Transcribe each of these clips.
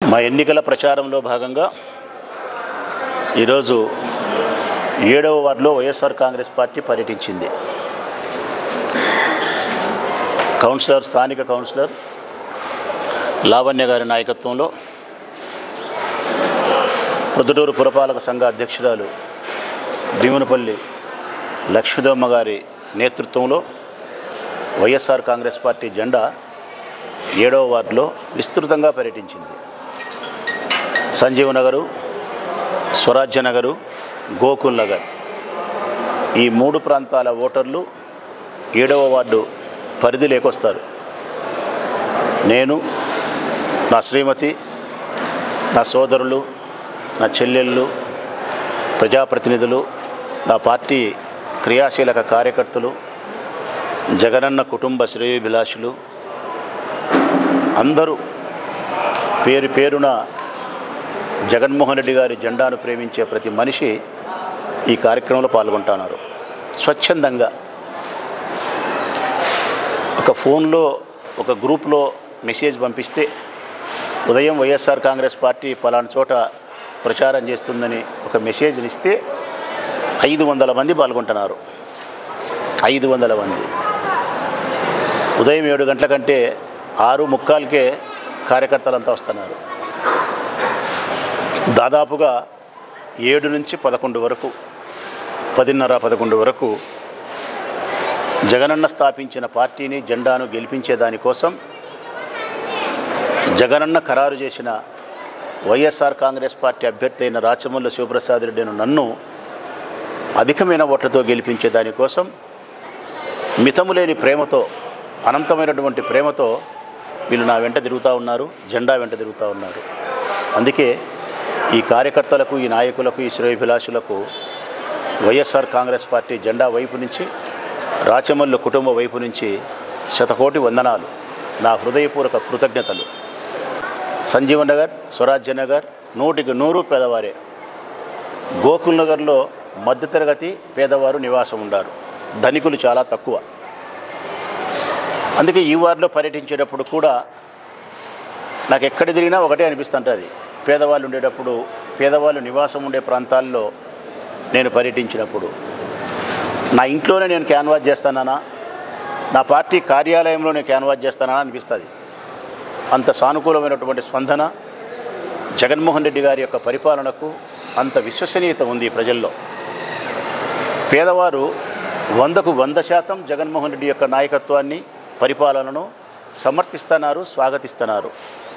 మా ఎన్నికల ప్రచారంలో భాగంగా ఈరోజు 7వ వార్డులో వైఎస్ఆర్ కాంగ్రెస్ పార్టీ పర్యటించింది. స్థానిక కౌన్సిలర్ లావణ్య గారి నాయకత్వంలో, ప్రొద్దుటూరు పురపాలక సంఘ అధ్యక్షురాలు భీమునపల్లి లక్ష్మీదమ్మ గారి నేతృత్వంలో వైఎస్ఆర్ కాంగ్రెస్ పార్టీ జెండా 7వ వార్డులో విస్తృతంగా పర్యటించింది. సంజీవ్ నగరు, స్వరాజ్య నగరు, గోకుల్ నగర్ ఈ 3 ప్రాంతాల ఓటర్లు 7వ వార్డు పరిధిలోకి వస్తారు. నేను, నా శ్రీమతి, నా సోదరులు, నా చెల్లెళ్ళు, ప్రజాప్రతినిధులు, నా పార్టీ క్రియాశీలక కార్యకర్తలు, జగనన్న కుటుంబ శ్రేయోభిలాషులు అందరూ పేరు పేరున జగన్మోహన్ రెడ్డి గారి జెండాను ప్రేమించే ప్రతి మనిషి ఈ కార్యక్రమంలో పాల్గొంటున్నారు. స్వచ్ఛందంగా ఒక ఫోన్లో ఒక గ్రూప్లో మెసేజ్ పంపిస్తే ఉదయం వైఎస్ఆర్ కాంగ్రెస్ పార్టీ పలానా చోట ప్రచారం చేస్తుందని ఒక మెసేజ్ ఇస్తే 500 మంది పాల్గొంటున్నారు. 500 మంది. ఉదయం 7 గంటల కంటే 6:45కే కార్యకర్తలంతా వస్తున్నారు. దాదాపుగా 7 నుంచి 11 వరకు, 10:30-11 వరకు జగనన్న స్థాపించిన పార్టీని, జెండాను గెలిపించే దానికోసం జగనన్న ఖరారు చేసిన వైఎస్ఆర్ కాంగ్రెస్ పార్టీ అభ్యర్థి అయిన రాచమల్లు శివప్రసాద్ రెడ్డిను నన్ను అధికమైన ఓట్లతో గెలిపించే దానికోసం మితములేని ప్రేమతో, అనంతమైనటువంటి ప్రేమతో వీళ్ళు నా వెంట తిరుగుతూ ఉన్నారు, జెండా వెంట తిరుగుతూ ఉన్నారు. అందుకే ఈ కార్యకర్తలకు, ఈ నాయకులకు, ఈ శ్రేయోభిలాషులకు వైఎస్ఆర్ కాంగ్రెస్ పార్టీ జెండా వైపు నుంచి, రాచమల్లు కుటుంబ వైపు నుంచి శతకోటి వందనాలు, నా హృదయపూర్వక కృతజ్ఞతలు. సంజీవ నగర్, స్వరాజ్య నగర్ 100కి 100 పేదవారే. గోకుల్ నగర్లో మధ్యతరగతి పేదవారు నివాసం ఉన్నారు, ధనికులు చాలా తక్కువ. అందుకే ఈ వార్డులో పర్యటించేటప్పుడు కూడా నాకు ఎక్కడ తిరిగినా ఒకటే అనిపిస్తుంటుంది. పేదవాళ్ళు ఉండేటప్పుడు, పేదవాళ్ళు నివాసం ఉండే ప్రాంతాల్లో నేను పర్యటించినప్పుడు నా ఇంట్లోనే నేను క్యాన్వాస్ చేస్తానా, నా పార్టీ కార్యాలయంలో నేను క్యాన్వాస్ చేస్తానా అనిపిస్తుంది. అంత సానుకూలమైనటువంటి స్పందన జగన్మోహన్ రెడ్డి గారి యొక్క పరిపాలనకు అంత విశ్వసనీయత ఉంది ప్రజల్లో. పేదవారు 100కు 100% జగన్మోహన్ రెడ్డి యొక్క నాయకత్వాన్ని, పరిపాలనను సమర్థిస్తున్నారు, స్వాగతిస్తున్నారు.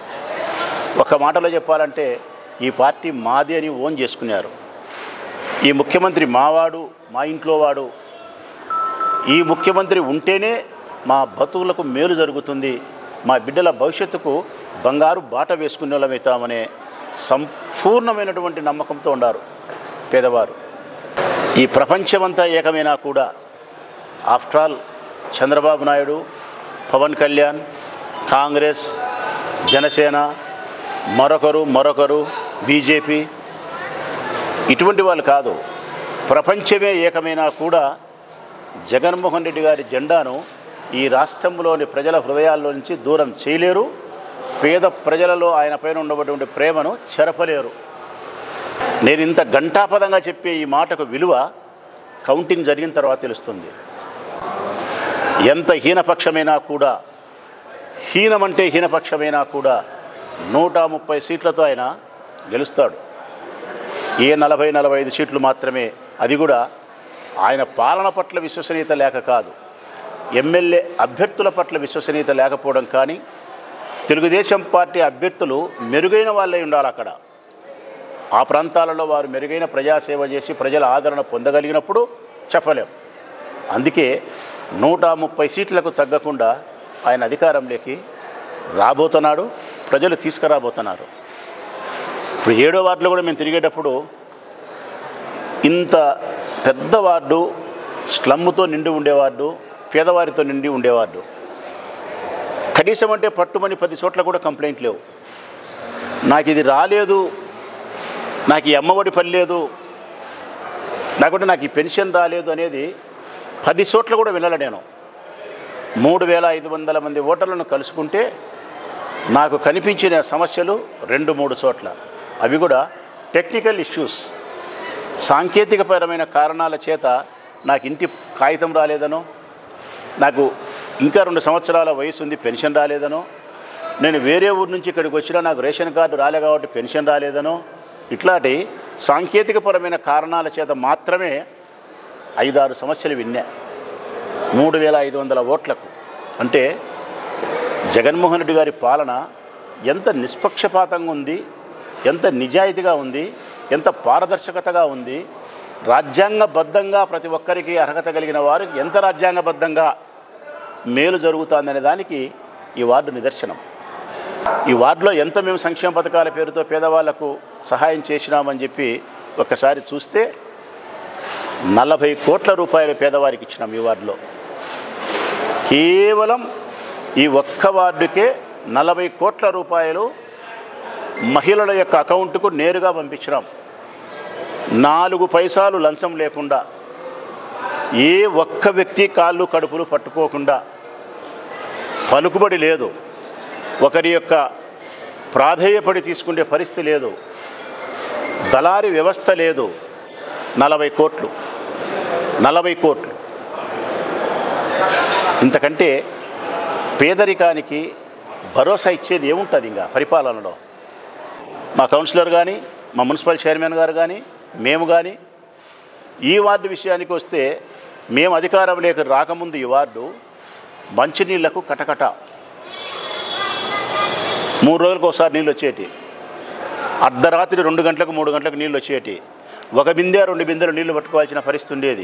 ఒక మాటలో చెప్పాలంటే ఈ పార్టీ మాది అని ఓన్ చేసుకున్నారు. ఈ ముఖ్యమంత్రి మావాడు, మా ఇంట్లో వాడు, ఈ ముఖ్యమంత్రి ఉంటేనే మా బతుకులకు మేలు జరుగుతుంది, మా బిడ్డల భవిష్యత్తుకు బంగారు బాట వేసుకునే వాళ్ళమవుతామనే సంపూర్ణమైనటువంటి నమ్మకంతో ఉన్నారు పేదవారు. ఈ ప్రపంచమంతా ఏకమైనా కూడా ఆఫ్టర్ ఆల్ చంద్రబాబు నాయుడు, పవన్ కళ్యాణ్, కాంగ్రెస్, జనసేన, మరొకరు బీజేపీ ఇటువంటి వాళ్ళు కాదు. ప్రపంచమే ఏకమైనా కూడా జగన్మోహన్ రెడ్డి గారి జెండాను ఈ రాష్ట్రంలోని ప్రజల హృదయాల్లో నుంచి దూరం చేయలేరు. పేద ప్రజలలో ఆయన పైన ఉండబడిన ప్రేమను చెరపలేరు. నేను ఇంత ఘంటాపదంగా చెప్పే ఈ మాటకు విలువ కౌంటింగ్ జరిగిన తర్వాత తెలుస్తుంది. ఎంత హీనపక్షమైనా కూడా, హీనమంటే హీనపక్షమైనా కూడా 130 సీట్లతో ఆయన గెలుస్తాడు. ఏ 40-45 సీట్లు మాత్రమే, అది కూడా ఆయన పాలన పట్ల విశ్వసనీయత లేక కాదు, ఎమ్మెల్యే అభ్యర్థుల పట్ల విశ్వసనీయత లేకపోవడం. కానీ తెలుగుదేశం పార్టీ అభ్యర్థులు మెరుగైన వాళ్ళే ఉండాలి. అక్కడ ఆ ప్రాంతాలలో వారు మెరుగైన ప్రజాసేవ చేసి ప్రజల ఆదరణ పొందగలిగినప్పుడు చెప్పలేం. అందుకే 130 సీట్లకు తగ్గకుండా ఆయన అధికారంలోకి రాబోతున్నాడు, ప్రజలు తీసుకురాబోతున్నారు. ఇప్పుడు 7వ వార్డులో కూడా మేము తిరిగేటప్పుడు ఇంత పెద్ద వార్డు, స్లమ్తో నిండి ఉండేవార్డు, పేదవారితో నిండి ఉండేవార్డు. కనీసం అంటే పట్టుమని 10 చోట్ల కూడా కంప్లైంట్ లేవు. నాకు ఇది రాలేదు, నాకు ఈ అమ్మఒడి పనిలేదు, లేకుంటే నాకు ఈ పెన్షన్ రాలేదు అనేది 10 చోట్ల కూడా వినాల. నేను 3500 మంది ఓటర్లను కలుసుకుంటే నాకు కనిపించిన సమస్యలు 2-3 చోట్ల, అవి కూడా టెక్నికల్ ఇష్యూస్, సాంకేతికపరమైన కారణాల చేత నాకు ఇంటి కాగితం రాలేదనో, నాకు ఇంకా 2 సంవత్సరాల వయసు ఉంది పెన్షన్ రాలేదనో, నేను వేరే ఊరు నుంచి ఇక్కడికి వచ్చినా నాకు రేషన్ కార్డు రాలే కాబట్టి పెన్షన్ రాలేదనో, ఇట్లాంటి సాంకేతికపరమైన కారణాల చేత మాత్రమే 5-6 సమస్యలు విన్నా 3500 ఓట్లకు. అంటే జగన్మోహన్ రెడ్డి గారి పాలన ఎంత నిష్పక్షపాతంగా ఉంది, ఎంత నిజాయితీగా ఉంది, ఎంత పారదర్శకతగా ఉంది, రాజ్యాంగబద్ధంగా ప్రతి ఒక్కరికి అర్హత కలిగిన వారికి ఎంత రాజ్యాంగబద్ధంగా మేలు జరుగుతుందనే దానికి ఈ వార్డు నిదర్శనం. ఈ వార్డులో ఎంత మేము సంక్షేమ పథకాల పేరుతో పేదవాళ్లకు సహాయం చేసినామని చెప్పి ఒక్కసారి చూస్తే 40 కోట్ల రూపాయలు పేదవారికి ఇచ్చినాం ఈ వార్డులో. కేవలం ఈ ఒక్క వార్డుకే 40 కోట్ల రూపాయలు మహిళల యొక్క అకౌంట్కు నేరుగా పంపించినాం. 4 పైసలు లంచం లేకుండా, ఏ ఒక్క వ్యక్తి కాళ్ళు కడుపులు పట్టుకోకుండా, పలుకుబడి లేదు, ఒకరి యొక్క ప్రాధేయపడి తీసుకునే పరిస్థితి లేదు, దళారీ వ్యవస్థ లేదు. 40 కోట్లు 40 కోట్లు. ఇంతకంటే పేదరికానికి భరోసా ఇచ్చేది ఏముంటుంది ఇంకా పరిపాలనలో? మా కౌన్సిలర్ కానీ, మా మున్సిపల్ చైర్మన్ గారు కానీ, మేము కానీ ఈ వార్డు విషయానికి వస్తే, మేము అధికారంలోకి రాకముందు ఈ వార్డు మంచినీళ్లకు కటకట, 3 రోజులకు ఒకసారి నీళ్ళు వచ్చేటి, అర్ధరాత్రి 2 గంటలకు 3 గంటలకు నీళ్ళు వచ్చేటి, 1 బిందె 2 బిందెలు నీళ్లు పట్టుకోవాల్సిన పరిస్థితి ఉండేది.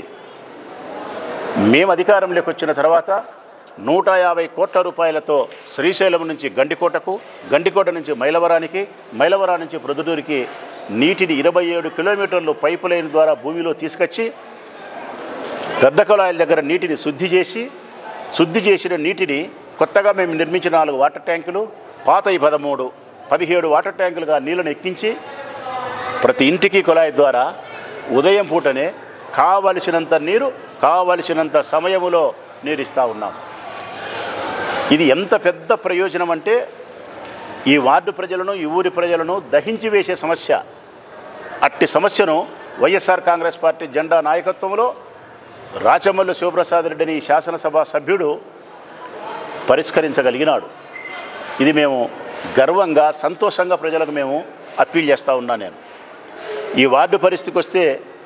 మేము అధికారంలోకి వచ్చిన తర్వాత 150 కోట్ల రూపాయలతో శ్రీశైలం నుంచి గండికోటకు, గండికోట నుంచి మైలవరానికి, మైలవరం నుంచి ప్రొద్దుటూరికి నీటిని 27 కిలోమీటర్లు పైపు లైన్ ద్వారా భూమిలో తీసుకొచ్చి పెద్ద కుళాయిల దగ్గర నీటిని శుద్ధి చేసిన నీటిని కొత్తగా మేము నిర్మించిన 4 వాటర్ ట్యాంకులు, పాతవి 17 వాటర్ ట్యాంకులుగా నీళ్ళను ఎక్కించి ప్రతి ఇంటికి కుళాయి ద్వారా ఉదయం పూటనే కావలసినంత నీరు కావలసినంత సమయములో నీరు ఇస్తూ ఉన్నాం. ఇది ఎంత పెద్ద ప్రయోజనం అంటే, ఈ వార్డు ప్రజలను, ఈ ఊరి ప్రజలను దహించి వేసే సమస్య. అట్టి సమస్యను వైఎస్ఆర్ కాంగ్రెస్ పార్టీ జెండా నాయకత్వంలో రాచమల్లు శివప్రసాద్ రెడ్డిని శాసనసభ సభ్యుడు పరిష్కరించగలిగినాడు. ఇది మేము గర్వంగా, సంతోషంగా ప్రజలకు మేము అప్పీల్ చేస్తూ ఉన్నాను. నేను ఈ వార్డు పరిస్థితికి వస్తే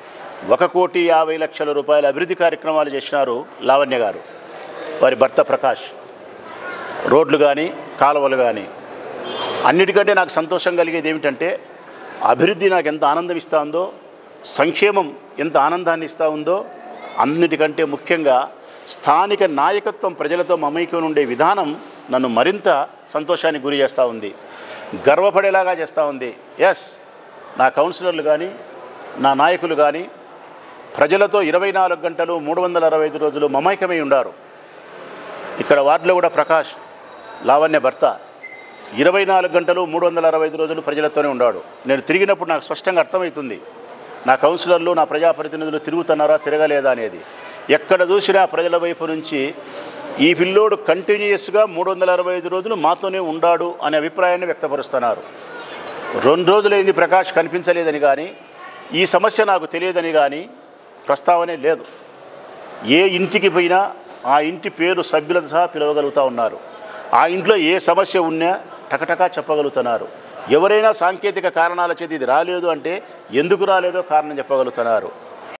1,50,00,000 రూపాయల అభివృద్ధి కార్యక్రమాలు చేసినారు లావణ్య గారు, వారి భర్త ప్రకాష్. రోడ్లు కానీ, కాలువలు కానీ. అన్నిటికంటే నాకు సంతోషం కలిగేది ఏమిటంటే, అభివృద్ధి నాకు ఎంత ఆనందం ఇస్తూ ఉందో, సంక్షేమం ఎంత ఆనందాన్ని ఇస్తూ ఉందో, అన్నిటికంటే ముఖ్యంగా స్థానిక నాయకత్వం ప్రజలతో మమైక్యం ఉండే విధానం నన్ను మరింత సంతోషానికి గురి చేస్తూ ఉంది, గర్వపడేలాగా చేస్తూ ఉంది. ఎస్, నా కౌన్సిలర్లు కానీ, నా నాయకులు కానీ ప్రజలతో 24 గంటలు 365 రోజులు మమైకమై ఉండారు. ఇక్కడ వార్డులో కూడా ప్రకాష్, లావణ్య భర్త 24 గంటలు 365 రోజులు ప్రజలతోనే ఉన్నాడు. నేను తిరిగినప్పుడు నాకు స్పష్టంగా అర్థమవుతుంది, నా కౌన్సిలర్లు, నా ప్రజాప్రతినిధులు తిరుగుతున్నారా తిరగలేదా అనేది. ఎక్కడ చూసినా ప్రజల వైపు నుంచి ఈ పిల్లోడు కంటిన్యూస్గా 365 రోజులు మాతోనే ఉండాడు అనే అభిప్రాయాన్ని వ్యక్తపరుస్తున్నారు. 2 రోజులైంది ప్రకాష్ కనిపించలేదని కానీ, ఈ సమస్య నాకు తెలియదని కానీ ప్రస్తావనే లేదు. ఏ ఇంటికి పోయినా ఆ ఇంటి పేరు సభ్యులతో సహా పిలవగలుగుతూ ఉన్నారు. ఆ ఇంట్లో ఏ సమస్య ఉన్నా టకటకా చెప్పగలుగుతున్నారు. ఎవరైనా సాంకేతిక కారణాల చేత ఇది రాలేదు అంటే ఎందుకు రాలేదో కారణం చెప్పగలుగుతున్నారు.